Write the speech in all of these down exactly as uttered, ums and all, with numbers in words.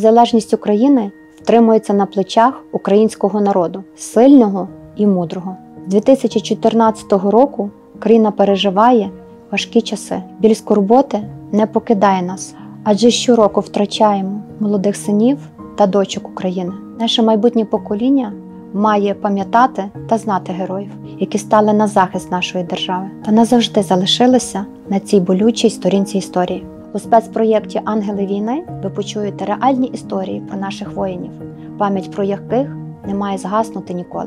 Незалежність України втримується на плечах українського народу, сильного і мудрого. З дві тисячі чотирнадцятого року країна переживає важкі часи. Біль скорботи не покидає нас, адже щороку втрачаємо молодих синів та дочок України. Наше майбутнє покоління має пам'ятати та знати героїв, які стали на захист нашої держави та назавжди залишилися на цій болючій сторінці історії. У спецпроєкті «Ангели війни» ви почуєте реальні історії про наших воїнів, пам'ять про яких не має згаснути ніколи.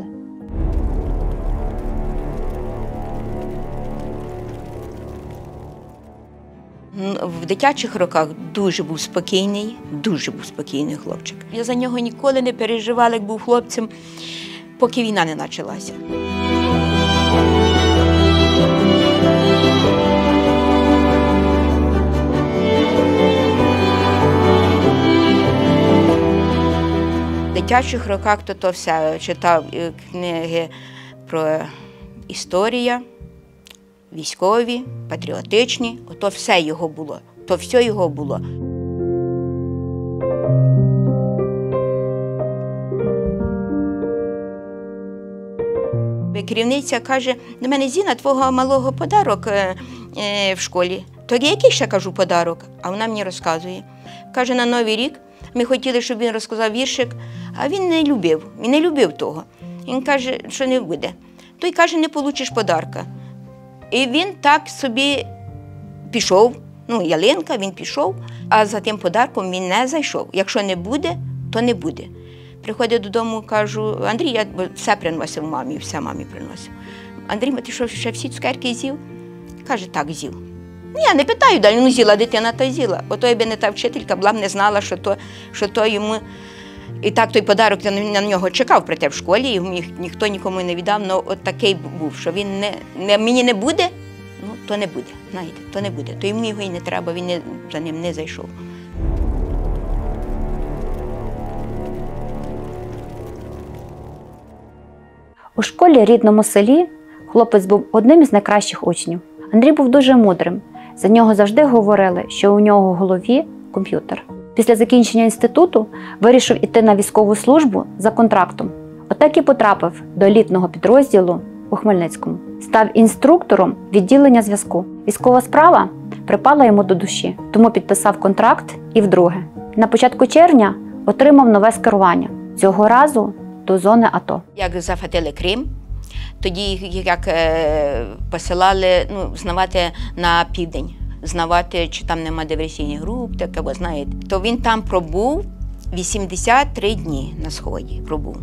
В дитячих роках дуже був спокійний, дуже був спокійний хлопчик. Я за нього ніколи не переживала, як був хлопцем, поки війна не почалася. В дитячих роках то, то все читав книги про історію, військові, патріотичні, ото все його було, то все його було. Керівниця каже, до мене: Зіна, твого малого подарок в школі. То який ще, кажу, подарок? А вона мені розказує. Каже, на Новий рік ми хотіли, щоб він розказав віршик, а він не любив, він не любив того. Він каже, що не буде. Той каже, не получиш подарка. І він так собі пішов, ну, ялинка, він пішов, а за тим подарком він не зайшов. Якщо не буде, то не буде. Приходить додому, кажу: Андрій, я все приносив мамі, все мамі приносив. Андрій, ти що, ще всі цукерки з'їв? Каже, так, з'їв. Ну, я не питаю далі, ну, з'їла дитина, то з'їла. Ото якби не та вчителька була б не знала, що то, що то йому... І так той подарок на нього чекав, проте в школі, і ні, ніхто нікому не віддав, але от такий був, що він не, не, мені не буде, ну, то не буде, знаєте, то не буде. То йому його і не треба, він не, за ним не зайшов. У школі рідному селі хлопець був одним із найкращих учнів. Андрій був дуже мудрим. За нього завжди говорили, що у нього в голові комп'ютер. Після закінчення інституту вирішив іти на військову службу за контрактом. Отак і потрапив до елітного підрозділу у Хмельницькому. Став інструктором відділення зв'язку. Військова справа припала йому до душі, тому підписав контракт і вдруге. На початку червня отримав нове скерування. Цього разу до зони АТО. Як захопили Крим, тоді як е, посилали, ну, знавати на південь. Знавати, чи там нема диверсійних груп, так, або знаєте. То він там пробув вісімдесят три дні на Сході. Пробув.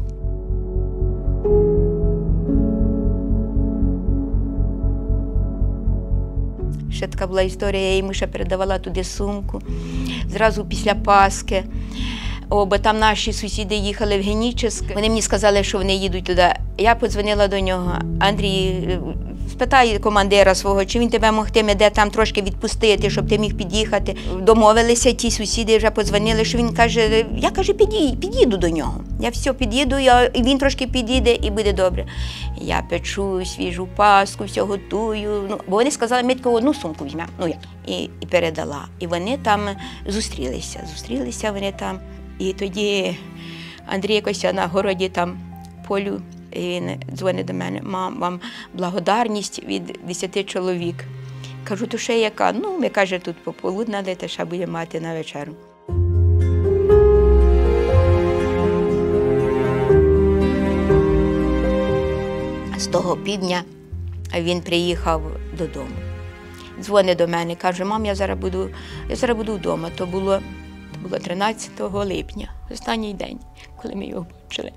Ще така була історія, я йому ще передавала туди сумку, зразу після Пасхи. О, бо там наші сусіди їхали в Генічеськ. Вони мені сказали, що вони їдуть туди. Я подзвонила до нього: Андрій, спитай командира свого, чи він тебе могтиме де там трошки відпустити, щоб ти міг під'їхати. Домовилися, ті сусіди вже подзвонили, що він каже, я, каже, під'їду, під'їду до нього. Я все, під'їду, і він трошки під'їде, і буде добре. Я печу свіжу паску, все готую. Ну, бо вони сказали, ми таку одну сумку візьмемо. Ну, як? І, і передала. І вони там зустрілися, зустрілися вони там. І тоді Андрій якось на городі там полю, і він дзвонить до мене: мам, вам благодарність від десяти чоловік. Кажу, то ще яка? Ну, ми, каже, тут пополуднали, та ще будемо мати на вечеру. З того півдня він приїхав додому. Дзвонить до мене, каже: мам, я зараз буду, я зараз буду вдома. То було було тринадцятого липня, останній день, коли ми його бачили.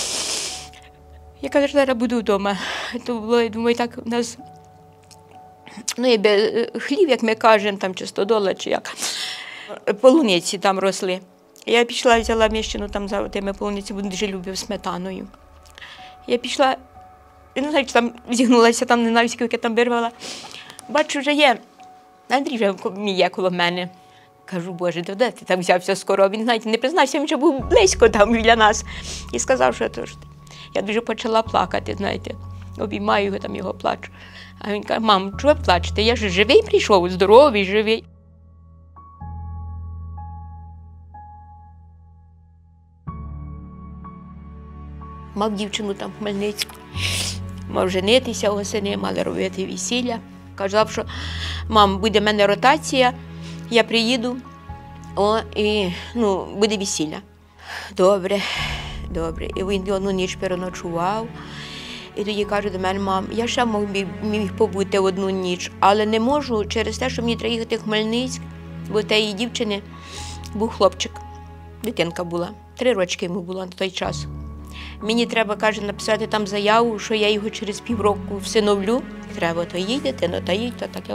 Я кажу, що зараз буду вдома. То було, я думаю, так у нас, ну, якби хлів, як ми кажемо, там, чи сто доларів, чи як. Полуниці там росли. Я пішла, взяла міщину там за тими полуниці, бо дуже любив сметаною. Я пішла, не знаю, чи там зігнулася, там не знаю, скільки там вирвала. Бачу, вже є. Андрій вже є коло мене. Кажу, Боже, де ти там взявся скоро? Він, знаєте, не признався, він вже був близько там біля нас. І сказав, що то ж. Я дуже почала плакати, знаєте. Обіймаю його, там його плачу. А він каже: мам, чого ви плачете? Я ж живий прийшов, здоровий, живий. мав дівчину там в Хмельницьку, мав женитися восени, мали робити весілля. Казав, що мам, буде в мене ротація, я приїду, о, і ну, буде весілля. Добре, добре. І він одну ніч переночував. І тоді каже до мене: мам, я ще міг, міг побути одну ніч, але не можу через те, що мені треба їхати в Хмельницьк, бо в тієї дівчини був хлопчик, дитинка була, три рочки йому було на той час. Мені треба, каже, написати там заяву, що я його через півроку всиновлю. Треба, то їдь, дитино, та їдь, то таке.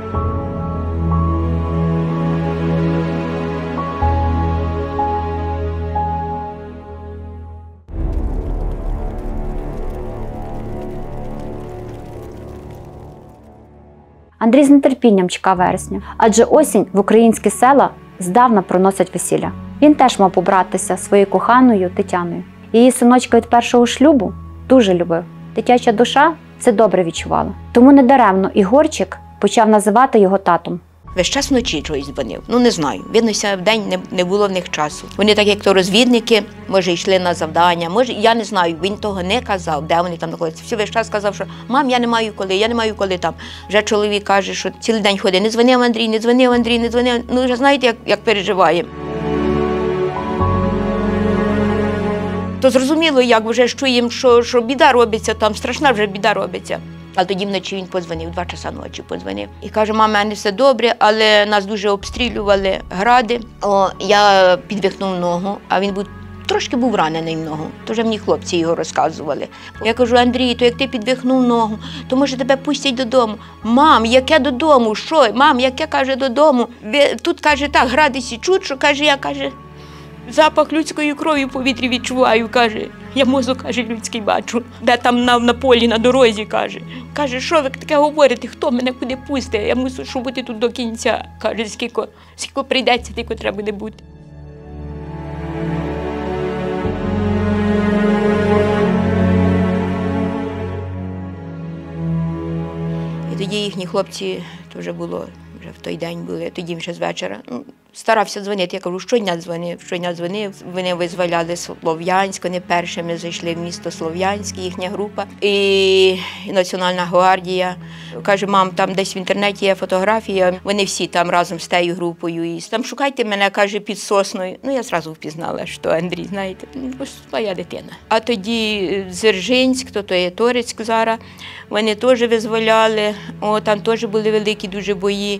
Андрій з нетерпінням чекав вересня, адже осінь в українські села здавна проносить весілля. Він теж мав побратися своєю коханою Тетяною. Її синочка від першого шлюбу дуже любив. Дитяча душа це добре відчувала. Тому недаремно Ігорчик почав називати його татом. Весь час вночі чогось дзвонив. Ну, не знаю. Видно, в день не, не було в них часу. Вони так, як то розвідники, може, йшли на завдання, може, я не знаю, він того не казав, де вони там знаходяться. Всі весь час казав, що мам, я не маю коли, я не маю коли там. Вже чоловік каже, що цілий день ходить, не дзвонив Андрій, не дзвонив Андрій, не дзвонив. Ну, вже знаєте, як, як переживаємо. То зрозуміло, як вже чуємо, що, що біда робиться там, страшна вже біда робиться. А тоді вночі він подзвонив, два часа ночі подзвонив. І каже: мама, в мене все добре, але нас дуже обстрілювали гради. О, я підвихнув ногу, а він був, трошки був ранений в ногу. То вже мені хлопці його розказували. Я кажу: Андрій, то як ти підвихнув ногу, то може тебе пустять додому. Мам, яке додому? Що? Мам, яке, каже, додому? Тут, каже, так, гради січуть, що, каже, я, каже, запах людської крові в повітрі відчуваю, каже. Я мозок, каже, людський бачу, де там на, на полі, на дорозі, каже. Каже, що ви таке говорите, хто мене куди пустить? Я мушу щоб бути тут до кінця. Каже, скільки, скільки прийдеться, тільки треба буде бути. І тоді їхні хлопці, то вже було, вже в той день були, тоді вже з вечора. Ну, старався дзвонити, я кажу, щодня дзвонив, щодня дзвонив. Вони визволяли Слов'янськ, вони першими зайшли в місто Слов'янськ, їхня група. І, і Національна гвардія. Каже: мам, там десь в інтернеті є фотографія, вони всі там разом з тією групою. І там шукайте мене, каже, під сосною. Ну, я одразу впізнала, що Андрій, знаєте, ну, своя дитина. А тоді Дзержинськ, то, то є Торецьк зараз, вони теж визволяли, о, там теж були великі дуже бої.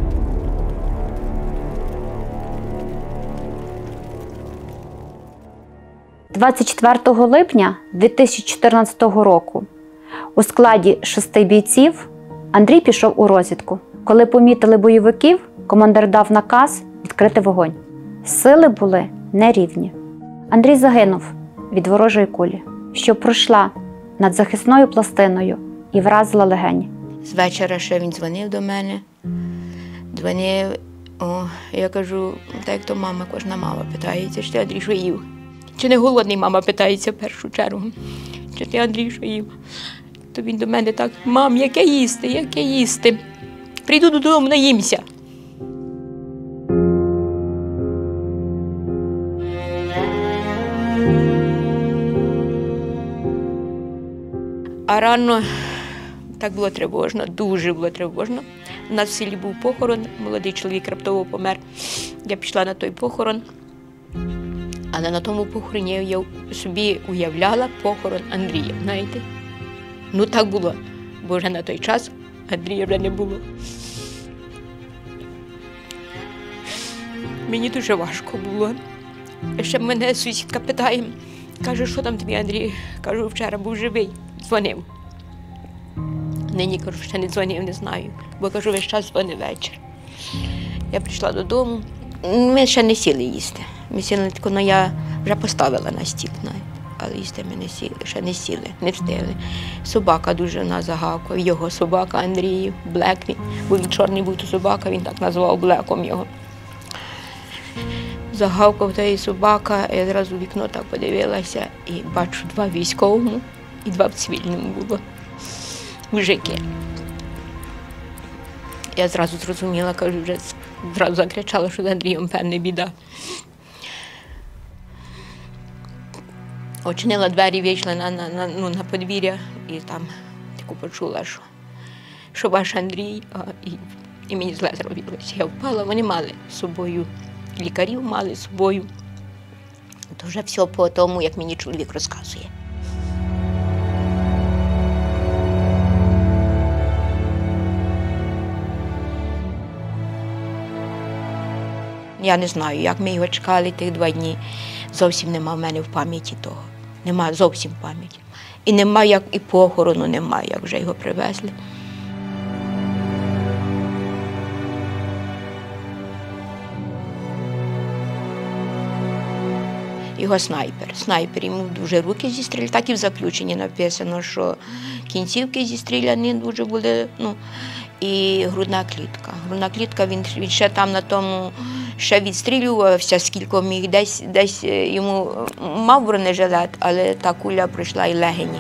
двадцять четвертого липня дві тисячі чотирнадцятого року у складі шести бійців Андрій пішов у розвідку. Коли помітили бойовиків, командир дав наказ відкрити вогонь. Сили були нерівні. Андрій загинув від ворожої кулі, що пройшла над захисною пластиною і вразила легені. З вечора ще він дзвонив до мене, дзвонив, о, я кажу, так як то мама, кожна мама питається, чи ти, Андрій, що їв? Чи не голодний, мама питається в першу чергу. Чи ти, Андрій, що їв? То він до мене так: мам, яке їсти, яке їсти? Прийду додому, наїмся. А рано так було тривожно, дуже було тривожно. У нас в селі був похорон, молодий чоловік раптово помер. Я пішла на той похорон. Але на тому похороні я собі уявляла похорон Андрія, знаєте. Ну так було, бо вже на той час Андрія вже не було. Мені дуже важко було. Ще мене сусідка питає, каже, що там тобі, Андрій? Кажу, вчора був живий, дзвонив. Нині, кажу, ще не дзвонив, не знаю, бо, кажу, весь час дзвонив вечір. Я прийшла додому, ми ще не сіли їсти. Ми сіли, ну, я вже поставила на стіл, але їсти ми не сіли, ще не сіли, не встигли. Собака дуже нас загавкав, його собака Андрій, Блек, він, бо він чорний був, то собака, він так назвав Блеком його. Загавкав та собака, я одразу в вікно так подивилася і бачу, два в військовому і два в цивільному було. Мужики. Я зразу зрозуміла, кажу, вже зразу закричала, що з Андрієм, певне, біда. Очинила двері, вийшла на, на, на, ну, на подвір'я і там таку почула, що, що ваш Андрій, а, і, і мені зле зробилося. Я впала, вони мали з собою, лікарів мали з собою. То вже все по тому, як мені чоловік розказує. Я не знаю, як ми його чекали тих два дні. Зовсім нема в мене в пам'яті того. Нема зовсім в пам'яті. І нема, як і похорону немає, як вже його привезли. Його снайпер. Снайпер, йому дуже руки зістріляні. Так і в заключенні написано, що кінцівки зістріляні дуже були, ну, і грудна клітка. Грудна клітка, він, він ще там на тому, ще відстрілювався, скільки міг, десь, десь йому мав бронежилет, але та куля пройшла і легені.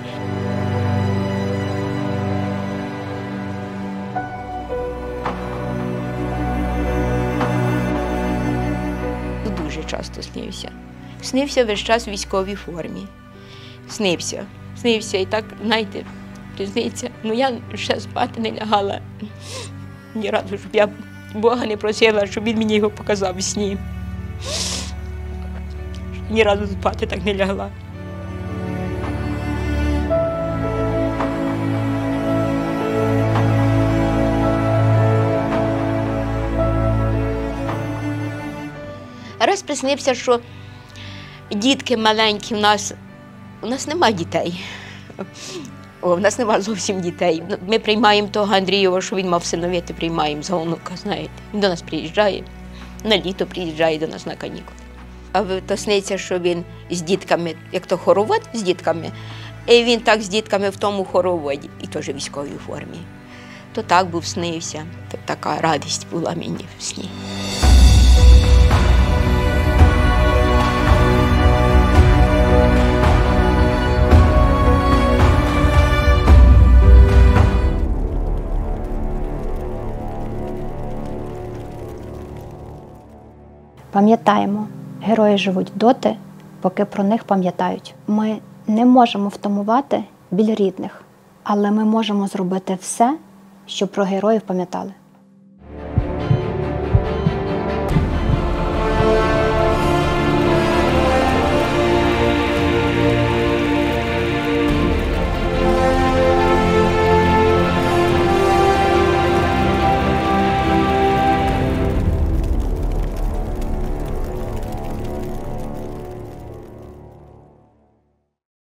Дуже часто снився. Снився весь час в військовій формі. Снився. Снився і так, знаєте, сниться. Ну я ще спати не лягала. Ні разу, щоб я Бога не просила, щоб він мені його показав у сні. Ні разу спати так не лягла. Раз приснився, що дітки маленькі в нас, у нас немає дітей. О, в нас немає зовсім дітей. Ми приймаємо того Андрієва, що він мав всиновити, приймаємо за онука, знаєте. Він до нас приїжджає, на літо приїжджає до нас на канікули. А то сниться, що він з дітками, як то хоровод з дітками, і він так з дітками в тому хороводі, і теж в військовій формі. То так був снився, така радість була мені в сні. Пам'ятаємо, герої живуть доти, поки про них пам'ятають. Ми не можемо втамувати біль рідних, але ми можемо зробити все, щоб про героїв пам'ятали.